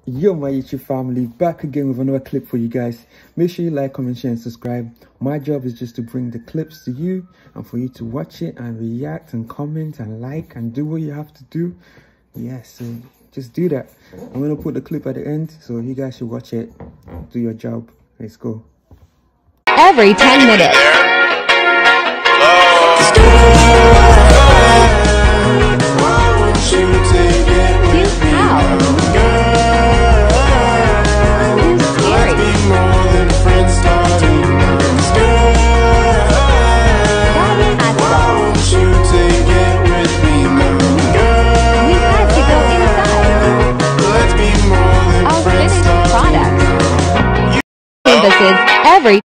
Yo, my YouTube family, back again with another clip for you guys. Make sure you like, comment, share and subscribe. My job is just to bring the clips to you and for you to watch it and react and comment and like and do what you have to do. So just do that. I'm gonna put the clip at the end, so you guys should watch it. Do your job. Let's go. Every 10 minutes. Every